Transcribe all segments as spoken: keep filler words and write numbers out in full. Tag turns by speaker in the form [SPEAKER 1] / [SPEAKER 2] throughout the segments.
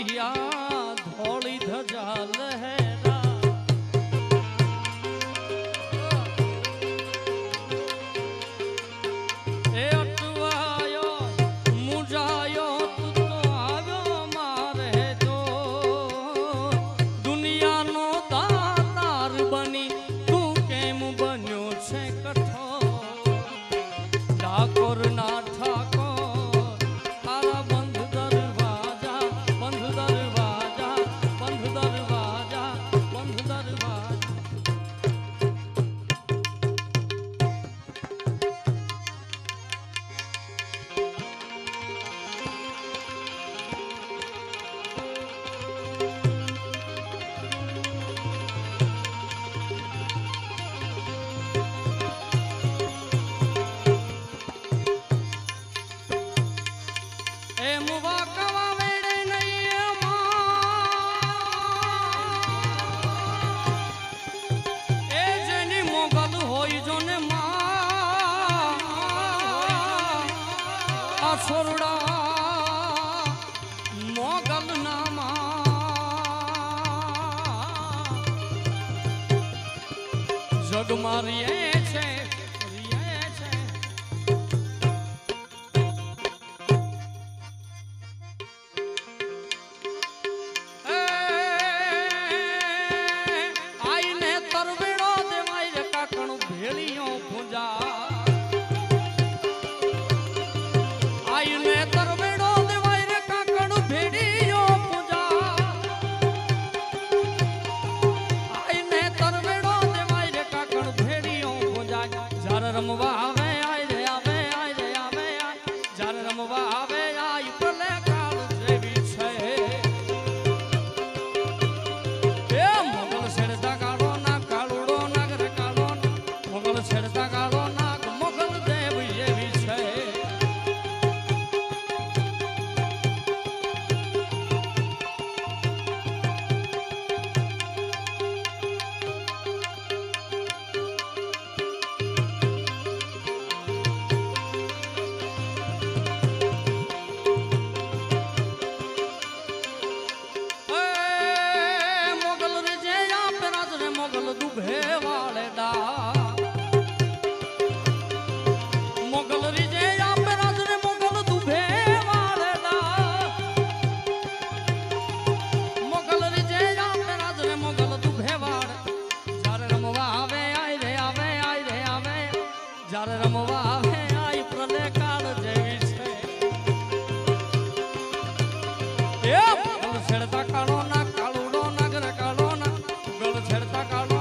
[SPEAKER 1] कन्हैया धोली धजा लहरा ए अटवायो मुजायो तू तो आव्यो मारे तो दुनिया नो दातार बनी तू केम बन्यो छे कठो ठाकुर ना ठाकुर तारा बंध दरवाजा बंध दरवाजा बंध दरवाजा बंध दरवाजा ए मुवा कवा वेड़े नहीं मां ए जेनी मोगल होई जोने मां आ छोरड़ा मोगल ना मां जग मारिए छे रिए छे रमवा आवे आय रे आवे आय रे आवे आय जार रमवा आवे आय प्रलय काल जेवी छे ए मोगल छेड़ता कालो ना कालुड़ो नागर कालो मोगल छेड़ता कालो नाग मोगल देव जेवी छे दुभे वाले दा मोगल रिजे या पे राजरे मोगल दुभे वाले दा मोगल रिजे या पे राजरे मोगल दुभे वाले जार रमवा आवे आय रे आवे आय रे आवे जार रमवा आवे आय प्रलय काल जेवी छे ए मोगल छेड़ता कालो ना कालुड़ो नागर कालो ना मोगल छेड़ता कालो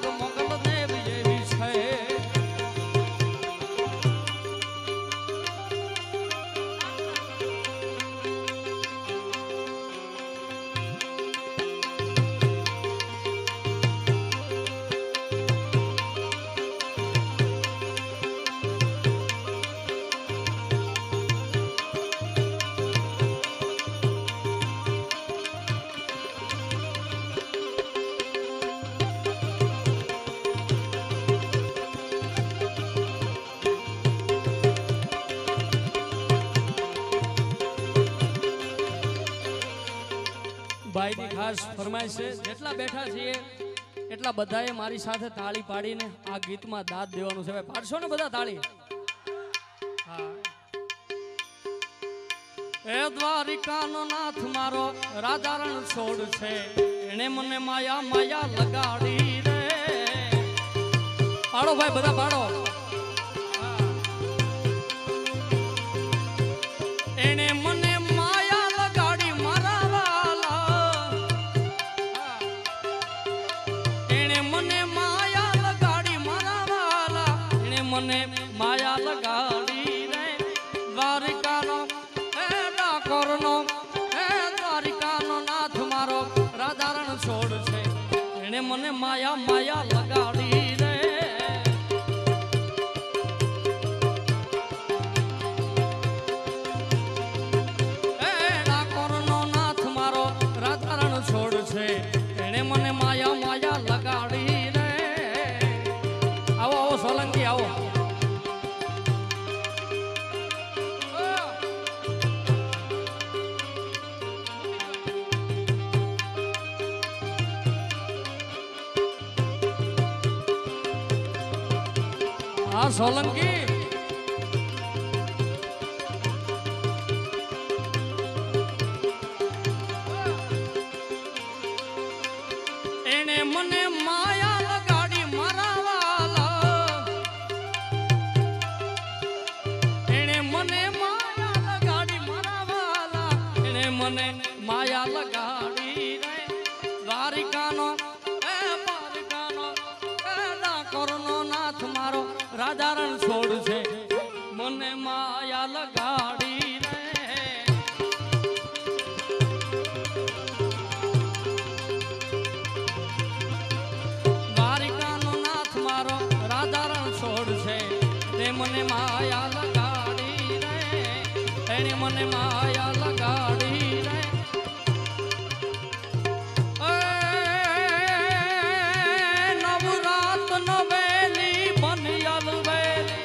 [SPEAKER 1] भाई की खास फरमाइश है जेटला बैठा छे एटला बधाए मारी साथे ताली पाड़ीने आ गीत में दाद देवानुं छे। भाई पाड़शो ने बधा ताली। हाँ ए द्वारिकानो नाथ मारो राजा रण छोड़ छे एने मने माया माया लगाड़ी रे पाड़ो भाई बधा पाड़ो एने मने माया लगाड़ी मारा वाला एने मने माया लगाड़ी मारा वाला एने मने माया लगाड़ी रे द्वारिकानो ए डाकोरनो ए द्वारिकानो नाथ मारो राजा रण छोड़ छे एने मने माया माया लगाड़ी रे छोड़ छे एने मने माया माया लगाड़ी रे। आओ आओ सोलंकी आओ। वाह सोलंकी एने मने माया लगाड़ी मारा वाला एने मने माया लगाड़ी मारा वाला एने मने माया लगाड़ी रे द्वारिकानो ए द्वारिकानो ए डाकोरनो नाथ मारो राजा रण छोड़ छे मने माया लगाड़ी रे द्वारिकानो नाथ मारो राजा रण छोड़ छे ते मने माया लगाड़ी रे एने मने माया लगाड़ी रे नवरात नवेली बनियल वेली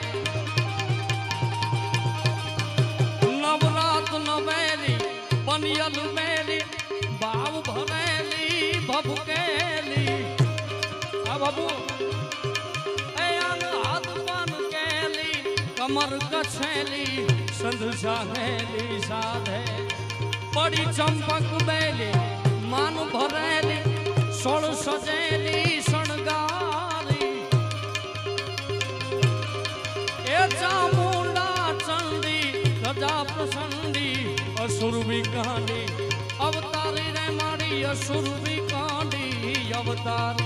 [SPEAKER 1] नवरात नवेली बनियल वेली बाव भरेली भभुकेली आ बाबू ए अन हाथ पान केली कमर कछेली संध साहेली साधे बड़ी चंपक बेली मान भरेली सोल सजेली शणगारी ए चामुंडा चंडी गजा प्रसंडी असुर विकांडी अवतारी रे माड़ी असुर विकांडी अवतारी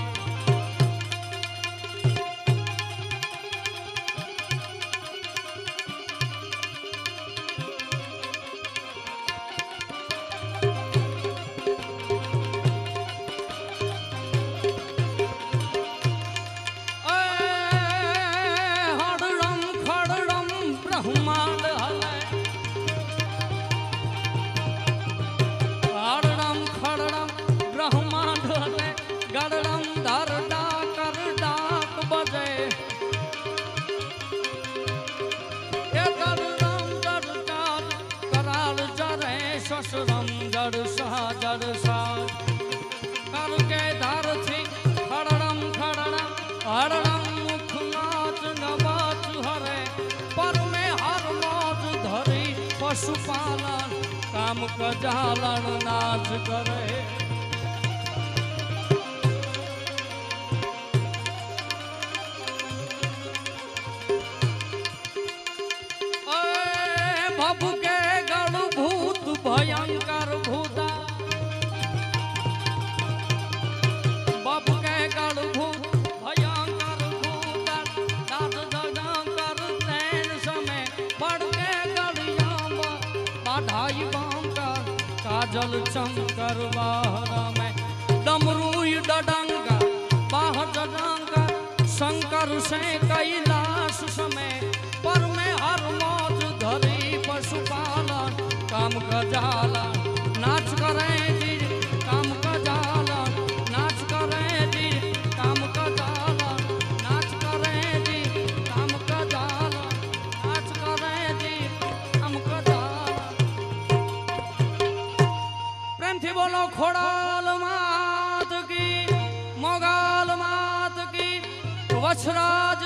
[SPEAKER 1] ससुरम जड़ सा जड़ सा करके धर थी खड़ड़म खड़ड़म हड़ड़म मुख नाच नवाच हरे पर में हर मौज धरी पशुपालन काम कजालन नाच करे भभु के गण भूत भयंकर भूता बाबू के गण भूत भयंकर भूता दाद जगंकर तैन समय बढ़ के गड़ियाम बाढ़ाई बांकर काजल चमकर बाहर में डमरूई डडंगा बाह डडंगा शंकर से कैलाश समय पर में हर मौज धरी पशुपालन काम का जाला नाच करे जी काम का जाला नाच करे जी काम का जाला नाच करे जी काम का जाला नाच करे जी काम का जाला प्रेम थी बोलो खोड़ाल मात की मोगाल मात की वछराज